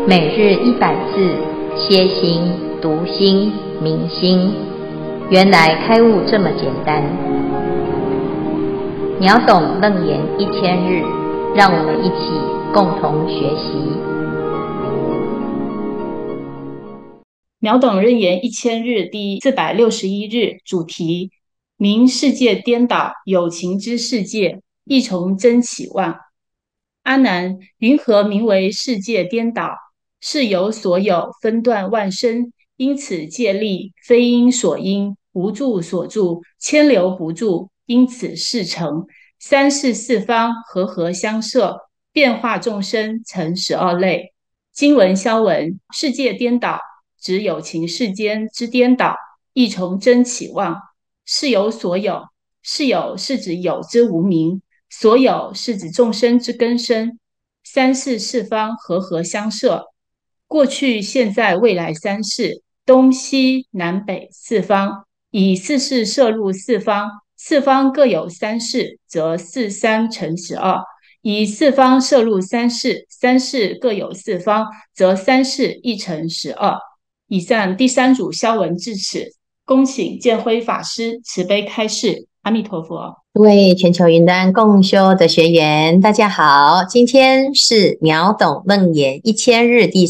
每日100字，歇心、读心、明心，原来开悟这么简单。秒懂楞严1000日，让我们一起共同学习。 秒懂楞严1000日第461日，主题：明世界颠倒，有情之世界，亦从真起妄。阿难，云何名为世界颠倒？是有所有，分段万生，因此界力，非因所因，无住所住，牵流不住，因此事成。三世四方，和相摄，变化众生成12类。经文消文：世界颠倒，指有情世间之颠倒，亦从真起妄。是有所有，是有是指有之无明，所有是指众生之根生。三世四方，和相摄。过去、现在、未来三世，东西南北四方，以四世摄入四方，四方各有三世，则4、3乘12；以四方摄入三世，三世各有四方，则三世1乘12。以上第三组消文至此，恭请建辉法师慈悲开示。阿弥陀佛。 各位全球云端共修的学员，大家好，今天是秒懂楞严1000日第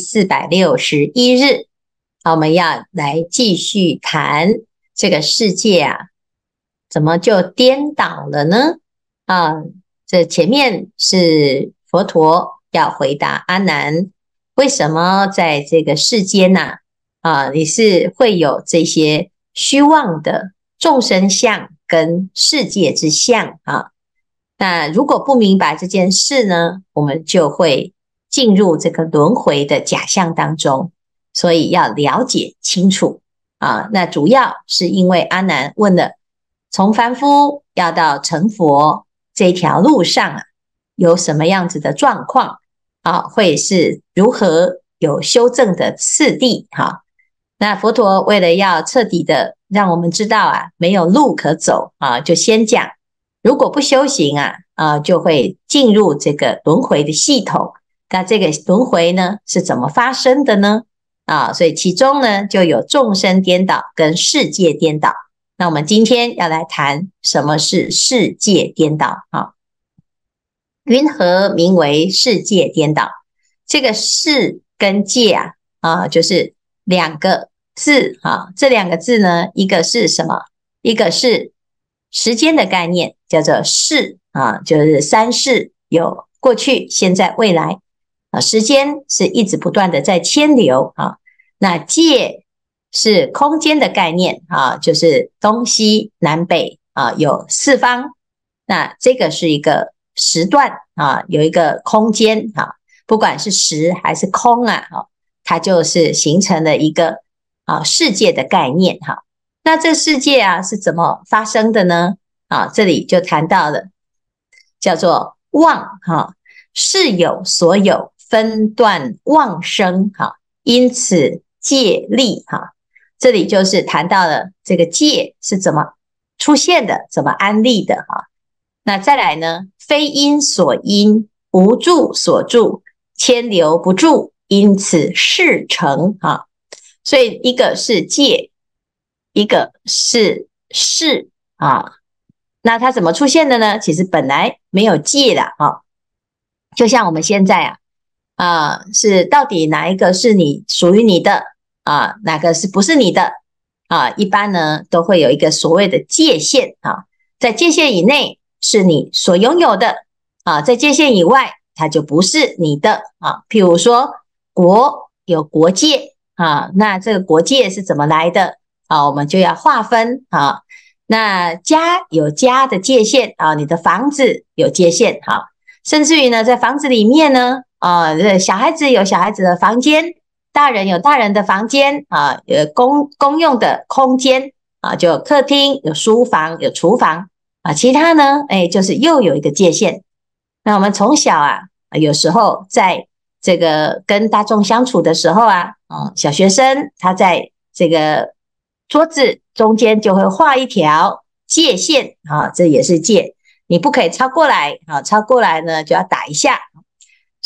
461日。我们要来继续谈这个世界啊，怎么就颠倒了呢？这前面是佛陀要回答阿难，为什么在这个世间你是会有这些虚妄的众生相跟世界之相啊？那如果不明白这件事呢，我们就会进入这个轮回的假象当中，所以要了解清楚啊。那主要是因为阿难问了，从凡夫要到成佛这条路上有什么样子的状况会是如何有修正的次第那佛陀为了要彻底的让我们知道没有路可走就先讲，如果不修行就会进入这个轮回的系统。那这个轮回呢是怎么发生的呢？所以其中呢就有众生颠倒跟世界颠倒。那我们今天要来谈什么是世界颠倒云何名为世界颠倒？这个世跟界就是两个字这两个字呢，一个是什么？一个是时间的概念，叫做世就是三世，有过去、现在、未来时间是一直不断的在牵流那界是空间的概念就是东西南北有四方，那这个是一个时段有一个空间不管是时还是空它就是形成了一个世界的概念那这世界是怎么发生的呢？这里就谈到了叫做妄是有所有，分段妄生因此界力这里就是谈到了这个界是怎么出现的，怎么安立的那再来呢，非因所因，无住所住，牵流不住，因此事成所以一个是界，一个是事那它怎么出现的呢？其实本来没有界的就像我们现在是到底哪一个是你属于你的哪个是不是你的一般呢都会有一个所谓的界限在界限以内是你所拥有的在界限以外它就不是你的譬如说国有国界那这个国界是怎么来的我们就要划分那家有家的界限你的房子有界限甚至于呢在房子里面呢小孩子有小孩子的房间，大人有大人的房间有公用的空间就有客厅，有书房，有厨房其他呢就是又有一个界限。那我们从小有时候在这个跟大众相处的时候小学生他在这个桌子中间就会画一条界限这也是界，你不可以超过来超过来呢就要打一下。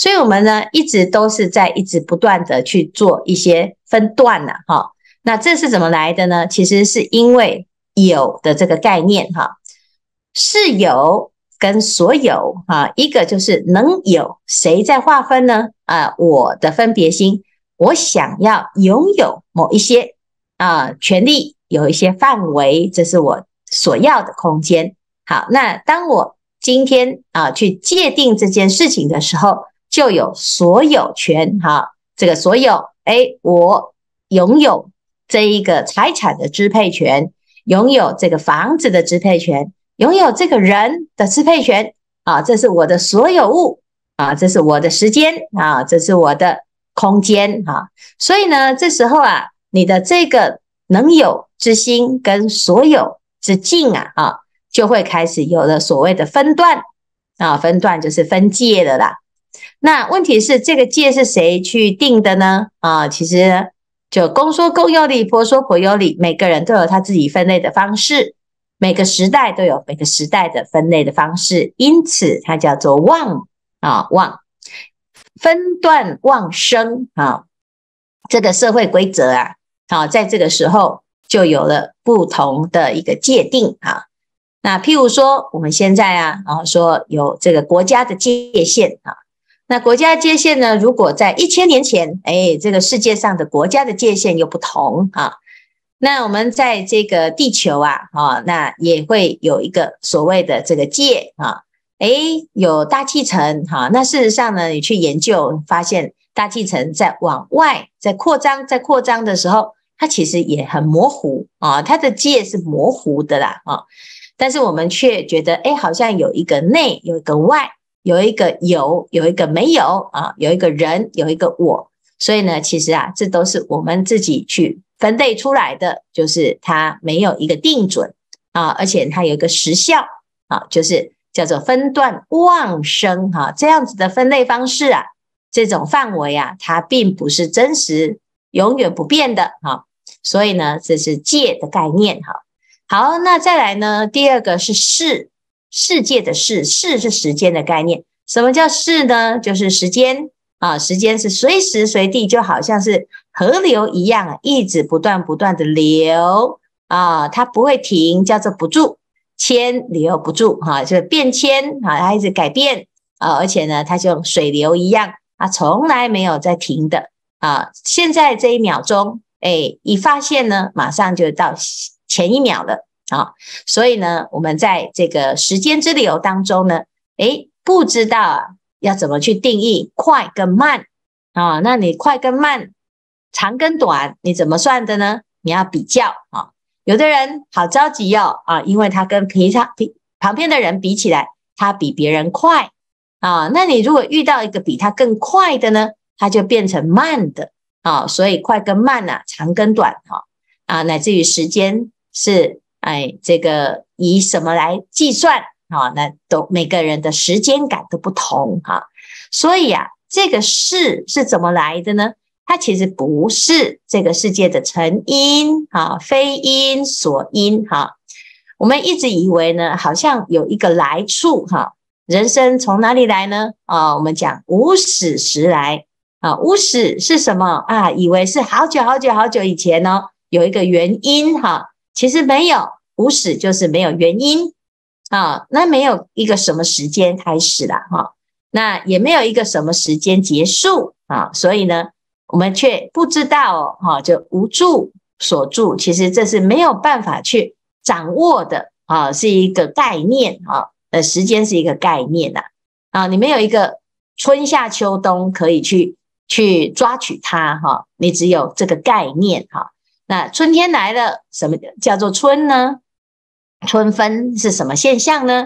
所以我们呢一直都是在一直不断的去做一些分段呐，哈。那这是怎么来的呢？其实是因为有的这个概念哈，是有跟所有哈，一个就是能有，谁在划分呢？我的分别心，我想要拥有某一些权利，有一些范围，这是我所要的空间。好，那当我今天去界定这件事情的时候，就有所有权哈，这个所有，我拥有这一个财产的支配权，拥有这个房子的支配权，拥有这个人的支配权这是我的所有物这是我的时间这是我的空间所以呢，这时候你的这个能有之心跟所有之境就会开始有了所谓的分段分段就是分界了啦。那问题是这个界是谁去定的呢？其实就公说公有理，婆说婆有理，每个人都有他自己分类的方式，每个时代都有每个时代的分类的方式，因此它叫做妄妄分段妄生这个社会规则在这个时候就有了不同的一个界定那譬如说我们现在说有这个国家的界限那国家界限呢，如果在1000年前这个世界上的国家的界限又不同那我们在这个地球那也会有一个所谓的这个界有大气层那事实上呢，你去研究发现大气层在往外在扩张的时候，它其实也很模糊它的界是模糊的啦但是我们却觉得好像有一个内有一个外，有一个有一个没有有一个人有一个我，所以呢其实这都是我们自己去分类出来的，就是它没有一个定准而且它有一个时效就是叫做分段妄生这样子的分类方式这种范围它并不是真实永远不变的所以呢这是界的概念好，那再来呢，第二个是世界的世是时间的概念。什么叫世呢？就是时间时间是随时随地，就好像是河流一样一直不断的流它不会停，叫做不住，迁流不住就是变迁它一直改变而且呢它就水流一样它从来没有在停的现在这一秒钟一发现呢马上就到前一秒了所以呢我们在这个时间之流当中呢不知道要怎么去定义快跟慢那你快跟慢长跟短你怎么算的呢？你要比较有的人好着急因为他跟旁边的人比起来他比别人快那你如果遇到一个比他更快的呢，他就变成慢的所以快跟慢长跟短乃至于时间是这个以什么来计算那都每个人的时间感都不同所以这个是怎么来的呢？它其实不是这个世界的成因非因所因我们一直以为呢好像有一个来处人生从哪里来呢我们讲无始时来无始是什么以为是好久以前有一个原因其实没有，无始就是没有原因那没有一个什么时间开始啦那也没有一个什么时间结束所以呢我们却不知道就无住所住，其实这是没有办法去掌握的是一个概念时间是一个概念你没有一个春夏秋冬可以去抓取它你只有这个概念那春天来了，什么叫做春呢？春分是什么现象呢？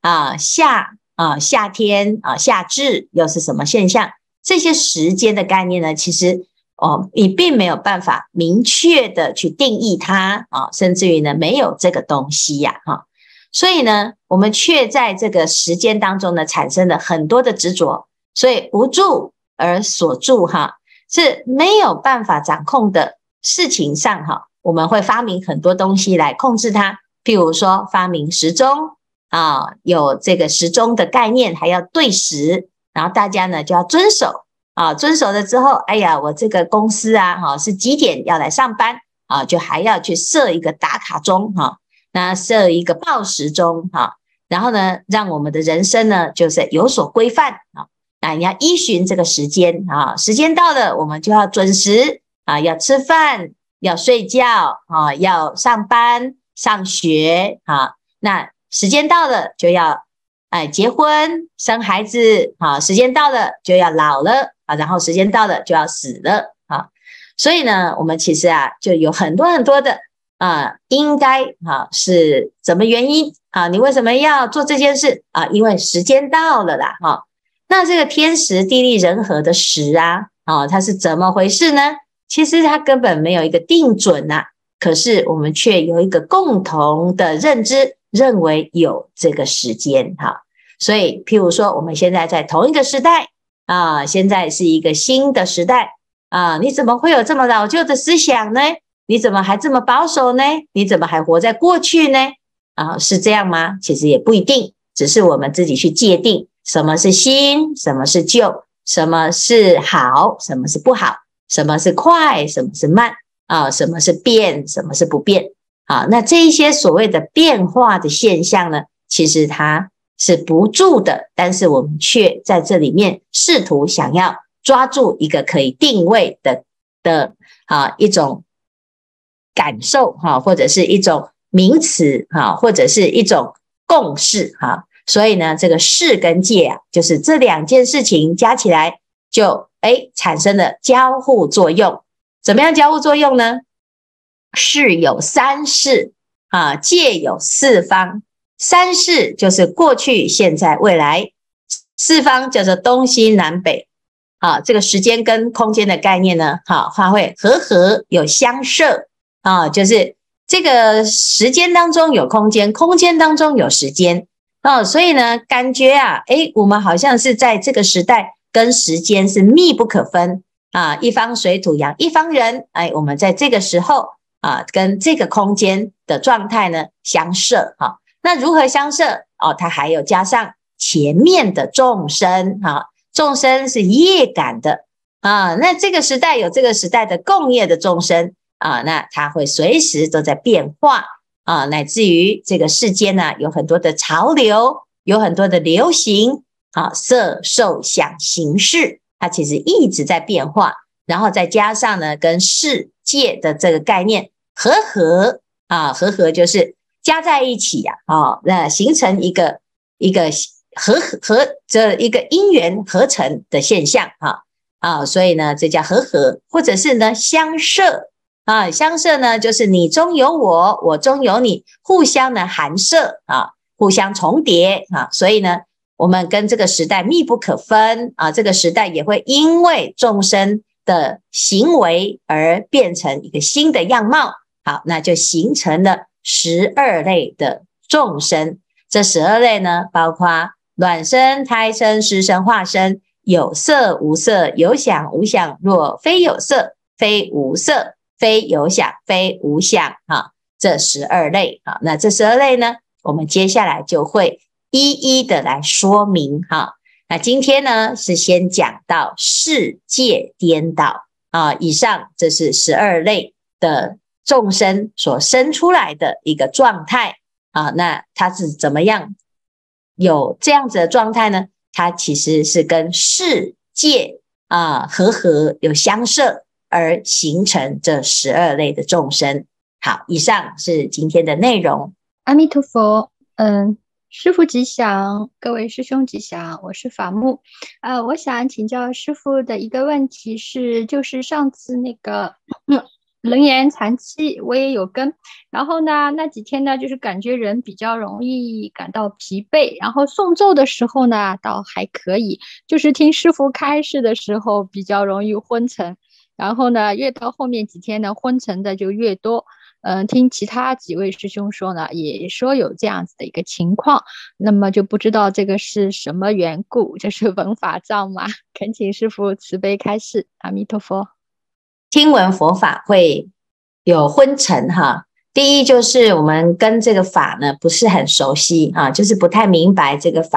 夏天夏至又是什么现象？这些时间的概念呢，其实你并没有办法明确的去定义它甚至于呢没有这个东西所以呢我们却在这个时间当中呢产生了很多的执着，所以无住而所住是没有办法掌控的事情上我们会发明很多东西来控制它，譬如说发明时钟有这个时钟的概念，还要对时然后大家呢就要遵守啊，遵守了之后，哎呀，我这个公司啊，是几点要来上班啊，就还要去设一个打卡钟哈，那设一个报时钟哈，然后呢，让我们的人生呢就是有所规范啊，那你要依循这个时间啊，时间到了，我们就要准时啊，要吃饭，要睡觉啊，要上班上学啊，那时间到了就要结婚生孩子啊，时间到了就要老了啊，然后时间到了就要死了啊，所以呢，我们其实就有很多很多的应该是什么原因啊？你为什么要做这件事啊？因为时间到了啦哈。那这个天时地利人和的时它是怎么回事呢？其实它根本没有一个定准可是我们却有一个共同的认知，认为有这个时间哈。所以譬如说我们现在在同一个时代现在是一个新的时代你怎么会有这么老旧的思想呢？你怎么还这么保守呢？你怎么还活在过去呢？是这样吗？其实也不一定，只是我们自己去界定什么是新，什么是旧，什么是好，什么是不好，什么是快，什么是慢什么是变，什么是不变那这一些所谓的变化的现象呢，其实它是不住的，但是我们却在这里面试图想要抓住一个可以定位的一种感受或者是一种名词或者是一种共识所以呢，这个事跟界就是这两件事情加起来就产生了交互作用。怎么样交互作用呢？事有三事界有四方。三事就是过去现在未来，四方叫做东西南北这个时间跟空间的概念呢它会和有相摄就是这个时间当中有空间，空间当中有时间所以呢感觉我们好像是在这个时代跟时间是密不可分一方水土养一方人我们在这个时候跟这个空间的状态呢相摄那如何相摄它还有加上前面的众生众生是业感的那这个时代有这个时代的共业的众生那它会随时都在变化乃至于这个世间呢有很多的潮流，有很多的流行色受想行识，它其实一直在变化，然后再加上呢跟世界的这个概念和就是加在一起那形成一个这一个因缘合成的现象所以呢这叫和，或者是呢相摄相摄呢就是你中有我，我中有你，互相呢含摄互相重叠所以呢我们跟这个时代密不可分这个时代也会因为众生的行为而变成一个新的样貌好，那就形成了12类的众生。这12类呢包括卵生、胎生、湿生、化生，有色无色，有想无想，若非有色非无色，非有想非无想这12类那这12类呢我们接下来就会一一的来说明那今天呢是先讲到世界颠倒以上这是12类的众生所生出来的一个状态那它是怎么样有这样子的状态呢？它其实是跟世界和有相摄而形成这12类的众生。好，以上是今天的内容。 阿弥陀佛。师父吉祥，各位师兄吉祥，我是法木。我想请教师父的一个问题是，就是上次那个楞严禅期我也有跟，然后呢那几天呢就是感觉人比较容易感到疲惫，然后诵咒的时候呢倒还可以，就是听师父开示的时候比较容易昏沉，然后呢越到后面几天呢昏沉的就越多。听其他几位师兄说呢也说有这样子的一个情况，那么就不知道这个是什么缘故，这是闻法障吗？恳请师父慈悲开示。阿弥陀佛。 听闻佛法会有昏沉第一就是我们跟这个法呢不是很熟悉就是不太明白这个法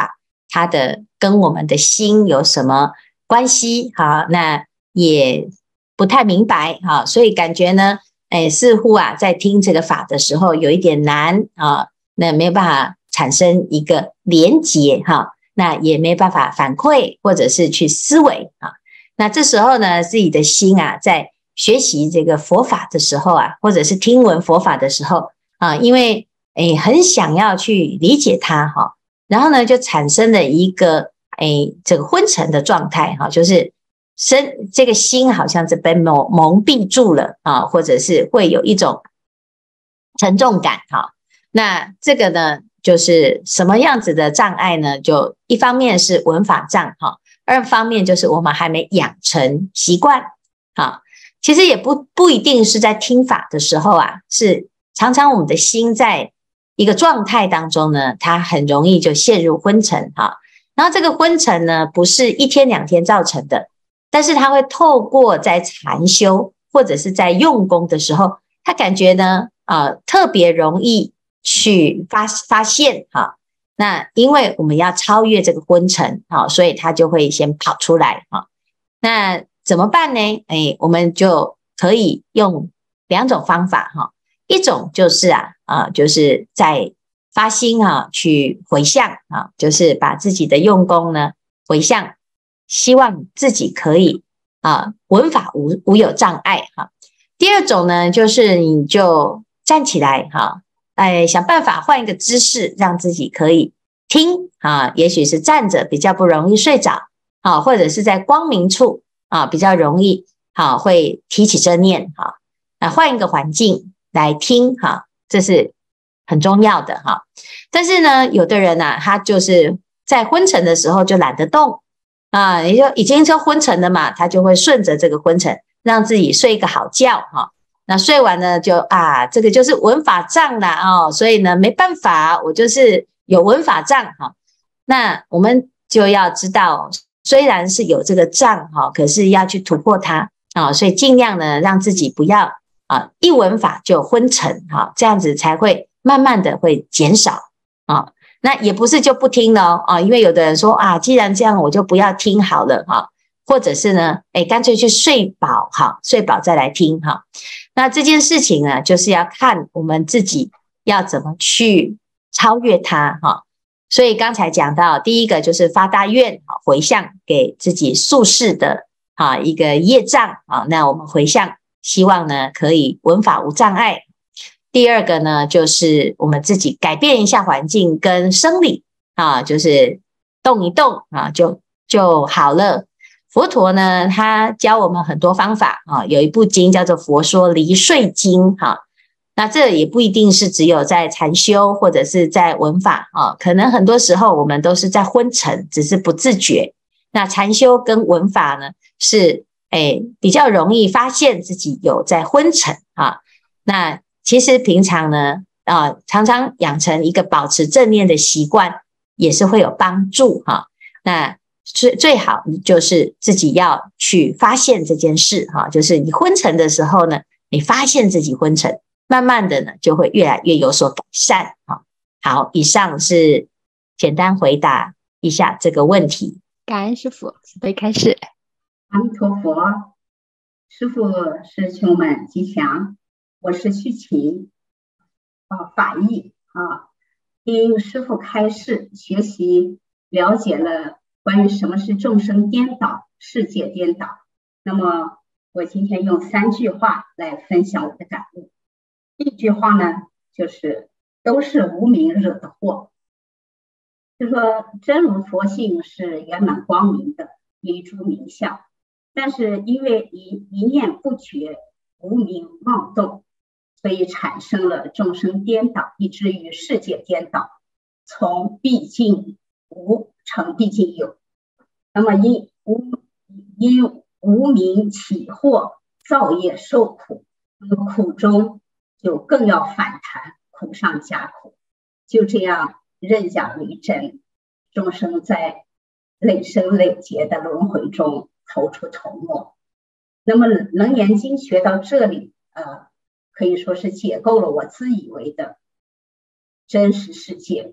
它的跟我们的心有什么关系？好，那也不太明白，好，所以感觉呢，似乎啊，在听这个法的时候有一点难啊，那没有办法产生一个连结哈，那也没办法反馈或者是去思维啊。那这时候呢，自己的心啊，在学习这个佛法的时候啊，或者是听闻佛法的时候啊，因为很想要去理解它哈，然后呢，就产生了一个这个昏沉的状态哈，就是这个心好像是被蒙蔽住了啊，或者是会有一种沉重感哈。那这个呢，就是什么样子的障碍呢？就一方面是文法障哈，二方面就是我们还没养成习惯啊。其实也不一定是在听法的时候啊，是常常我们的心在一个状态当中呢，它很容易就陷入昏沉哈。然后这个昏沉呢，不是一天两天造成的，但是它会透过在禅修或者是在用功的时候，它感觉呢特别容易去发现哈。那因为我们要超越这个昏沉哈，所以它就会先跑出来哈。那怎么办呢？我们就可以用两种方法哈。一种就是就是在发心去回向就是把自己的用功呢回向，希望自己可以闻法无有障碍哈。第二种呢，就是你就站起来哈，想办法换一个姿势，让自己可以听也许是站着比较不容易睡着或者是在光明处比较容易会提起正念换一个环境来听这是很重要的但是呢，有的人他就是在昏沉的时候就懒得动也就已经就昏沉了嘛，他就会顺着这个昏沉，让自己睡一个好觉那睡完呢，就这个就是文法障啦所以呢没办法，我就是有文法障那我们就要知道，虽然是有这个障可是要去突破它所以尽量呢让自己不要一闻法就昏沉这样子才会慢慢的会减少那也不是就不听了因为有的人说既然这样我就不要听好了或者是呢干脆去睡饱睡饱再来听那这件事情呢就是要看我们自己要怎么去超越它所以刚才讲到第一个就是发大愿回向给自己宿世的一个业障那我们回向希望呢可以闻法无障碍。第二个呢就是我们自己改变一下环境跟生理就是动一动就好了。佛陀呢他教我们很多方法有一部经叫做《佛说离睡经》那这也不一定是只有在禅修或者是在闻法可能很多时候我们都是在昏沉，只是不自觉。那禅修跟闻法呢是比较容易发现自己有在昏沉那其实平常呢常常养成一个保持正念的习惯也是会有帮助那最好就是自己要去发现这件事就是你昏沉的时候呢，你发现自己昏沉，慢慢的呢就会越来越有所改善好，以上是简单回答一下这个问题。 感恩师父，慈悲开示。 阿弥陀佛，师父师兄们吉祥，我是虚琴法义听师父开示学习，了解了关于什么是众生颠倒、世界颠倒。那么我今天用3句话来分享我的感悟。第一句话呢，就是都是无明惹的祸。就说真如佛性是圆满光明的，一诸名相，但是因为一念不觉，无明妄动，所以产生了众生颠倒，以至于世界颠倒，从毕竟无成毕竟有。那么因无明起祸，造业受苦，那么苦中就更要反弹，苦上加苦。就这样任假为真，众生在累生累劫的轮回中头出头没。那么楞严经学到这里可以说是解构了我自以为的真实世界，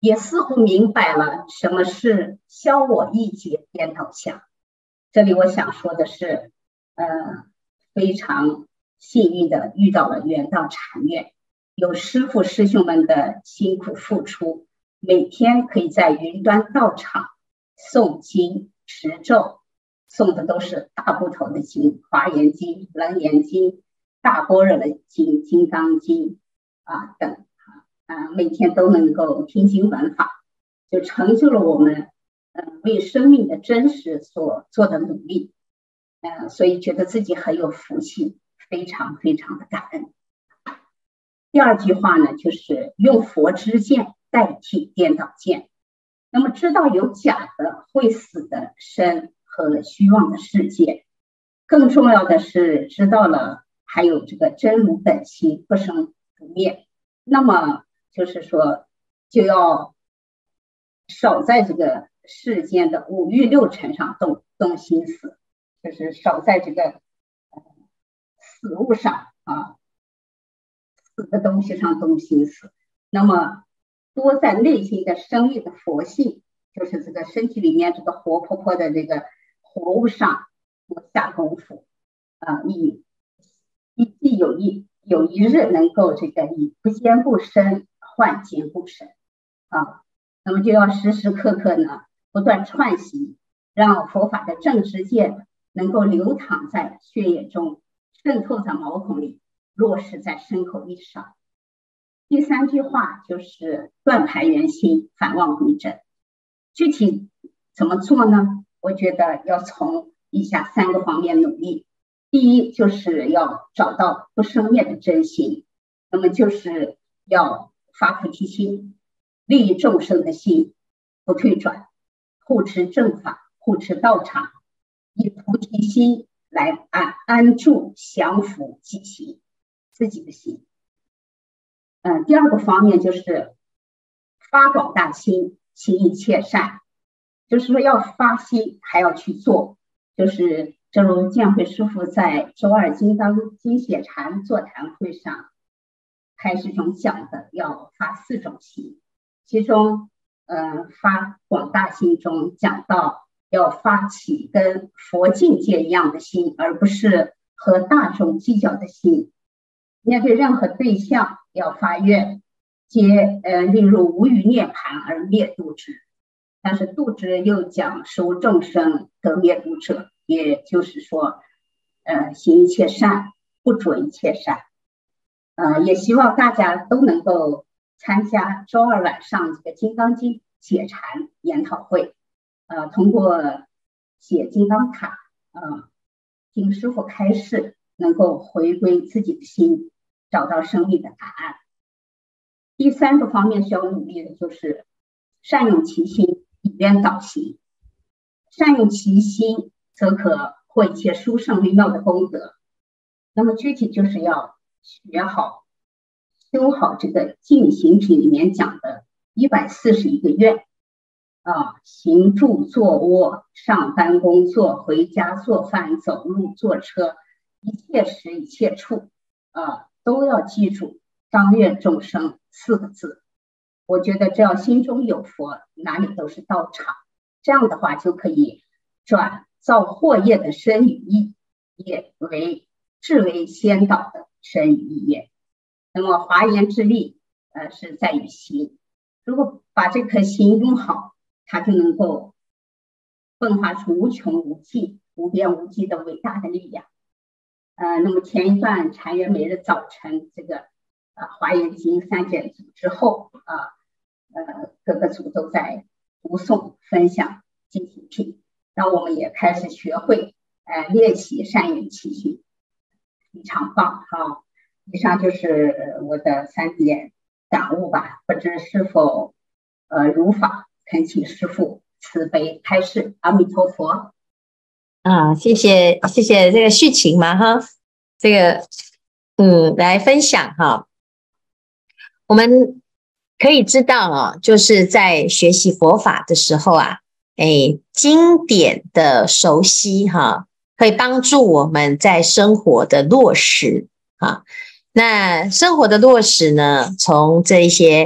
也似乎明白了什么是消我一劫颠倒相。这里我想说的是，非常幸运的遇到了圆道禅院，有师父师兄们的辛苦付出，每天可以在云端道场诵经持咒，诵的都是大部头的经，华严经、楞严经、大般若的经、金刚经等每天都能够听经闻法，就成就了我们为生命的真实所做的努力。所以觉得自己很有福气，非常非常的感恩。第二句话呢，就是用佛之见代替颠倒见。那么知道有假的会死的身和虚妄的世界，更重要的是知道了还有这个真如本性不生不灭。那么就是说，就要少在这个世间的五欲六尘上动心思，就是少在这个死物上死的东西上动心思。那么多在内心的生命的佛性，就是这个身体里面这个活泼泼的这个活物上多下功夫亦有一日能够这个以不坚不生换坚不生那么就要时时刻刻呢不断串习，让佛法的正知见能够流淌在血液中，渗透在毛孔里，落实在身口意上。第三句话就是断排缘心，返妄归真。具体怎么做呢？我觉得要从以下3个方面努力。第一，就是要找到不生灭的真心，那么就是要发菩提心，利益众生的心不退转，护持正法，护持道场，以菩提心来安住降伏自己的心。第二个方面就是发广大心，行一切善，就是说要发心还要去做，就是正如建慧师父在周二金刚经血禅座谈会上开始中讲的，要发4种心，其中发广大心中讲到要发起跟佛境界一样的心，而不是和大众计较的心。面对任何对象要发愿，皆令入无余涅盘而灭度之。但是度之又讲使无众生得灭度者，也就是说行一切善，不着一切善。也希望大家都能够参加周二晚上这个金刚经解禅研讨会，通过写金刚塔听师父开示，能够回归自己的心，找到生命的答案。第3个方面需要努力的就是善用其心，以愿导行。善用其心，则可获一切殊胜微妙的功德。那么具体就是要学好、修好这个净行品里面讲的141个愿行住坐卧、上班工作、回家做饭、走路坐车，一切时一切处都要记住当愿众生4个字。我觉得只要心中有佛，哪里都是道场。这样的话就可以转造惑业的身与意，也为至为先导的身与意业。那么华严之力是在于心，如果把这颗心用好，它就能够迸发出无穷无尽、无边无际的伟大的力量。那么前一段禅院每日早晨这个华严经3简组之后各个组都在读诵分享净行品，让我们也开始学会练习善用其心，非常棒以上就是我的3点感悟吧，不知是否如法，恳请师父慈悲开示。阿弥陀佛。 谢谢这个续情嘛这个来分享我们可以知道就是在学习佛法的时候经典的熟悉会帮助我们在生活的落实那生活的落实呢，从这一些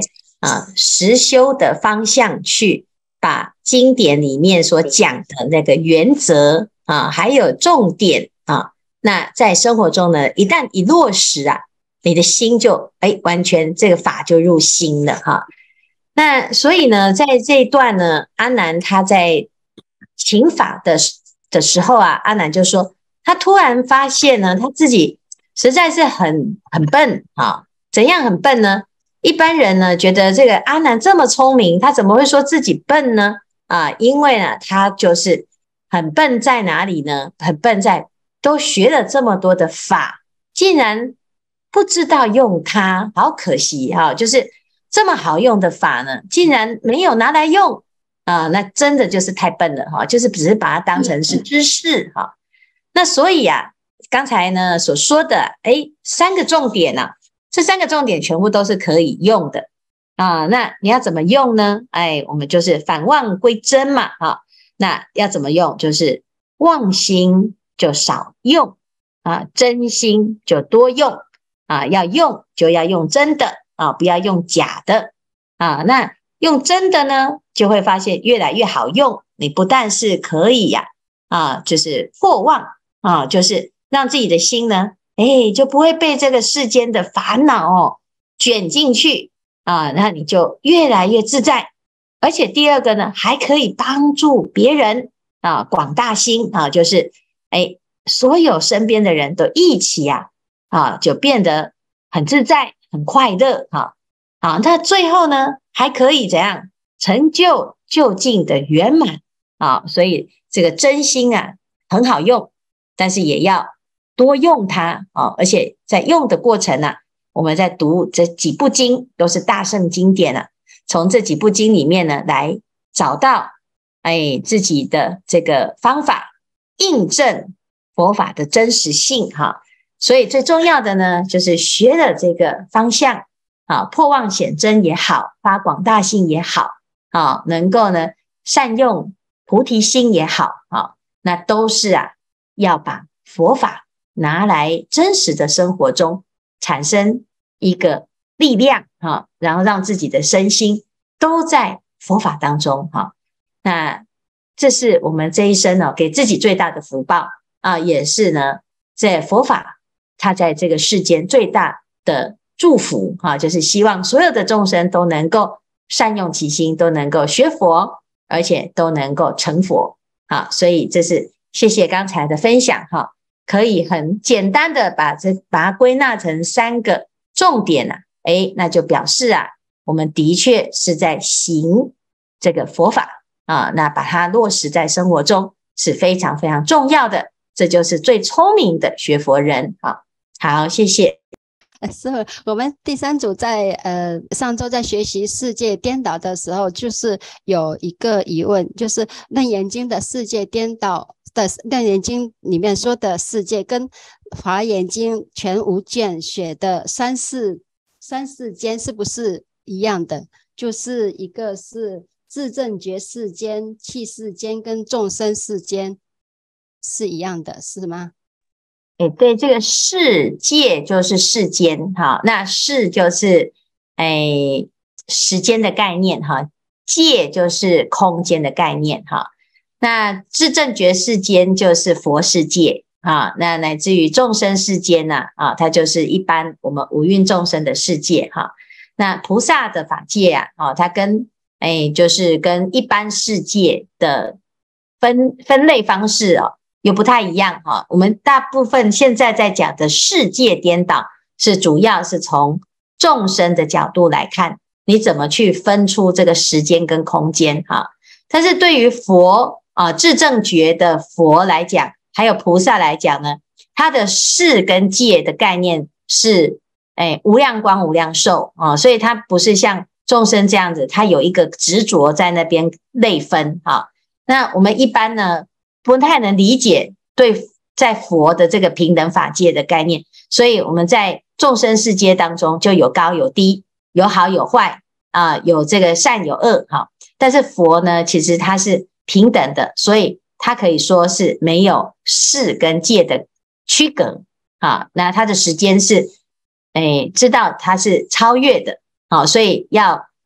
实修的方向去把经典里面所讲的那个原则还有重点那在生活中呢，一旦一落实你的心就完全这个法就入心了那所以呢，在这一段呢，阿难他在请法的时候阿难就说，他突然发现呢，他自己实在是很笨怎样很笨呢？一般人呢觉得这个阿难这么聪明，他怎么会说自己笨呢？因为呢，他就是很笨在哪里呢？很笨在都学了这么多的法，竟然不知道用它，好可惜就是这么好用的法呢，竟然没有拿来用那真的就是太笨了就是只是把它当成是知识那所以刚才呢所说的3个重点这3个重点全部都是可以用的那你要怎么用呢？我们就是返妄归真嘛那要怎么用？就是妄心就少用真心就多用要用就要用真的不要用假的那用真的呢，就会发现越来越好用。你不但是可以就是破妄就是让自己的心呢就不会被这个世间的烦恼卷进去那你就越来越自在。而且第二个呢，还可以帮助别人广大心就是所有身边的人都一起就变得很自在很快乐那最后呢还可以怎样成就究竟的圆满所以这个真心很好用，但是也要多用它而且在用的过程我们在读这几部经都是大圣经典从这几部经里面呢来找到自己的这个方法，印证佛法的真实性所以最重要的呢，就是学了这个方向破妄显真也好，发广大心也好能够呢善用菩提心也好那都是要把佛法拿来真实的生活中产生一个力量然后让自己的身心都在佛法当中那这是我们这一生给自己最大的福报也是呢在佛法它在这个世间最大的祝福就是希望所有的众生都能够善用其心，都能够学佛，而且都能够成佛所以这是谢谢刚才的分享可以很简单的把它归纳成3个重点那就表示我们的确是在行这个佛法那把它落实在生活中是非常非常重要的，这就是最聪明的学佛人好，谢谢。 师父，我们第3组在上周在学习世界颠倒的时候，就是有一个疑问，就是楞严经的世界颠倒的楞严经里面说的世界，跟华严经全无卷写的三世间是不是一样的？就是一个是自证觉世间、器世间跟众生世间是一样的，是吗？ 对，这个世界就是世间那世就是时间的概念界就是空间的概念那自证觉世间就是佛世界那乃至于众生世间它就是一般我们五蕴众生的世界那菩萨的法界它跟就是跟一般世界的分类方式又不太一样我们大部分现在在讲的世界颠倒是主要是从众生的角度来看，你怎么去分出这个时间跟空间但是对于佛自证觉的佛来讲，还有菩萨来讲呢，它的世跟界的概念是无量光无量寿所以它不是像众生这样子，它有一个执着在那边类分那我们一般呢不太能理解对在佛的这个平等法界的概念，所以我们在众生世界当中就有高有低，有好有坏有这个善有恶但是佛呢其实它是平等的，所以它可以说是没有世跟界的区隔那它的时间是知道它是超越的所以要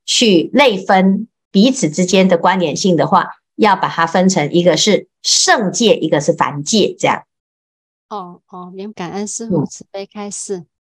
去类分彼此之间的关联性的话，要把它分成一个是圣界，一个是凡界，这样。 哦，感恩师父慈悲开示。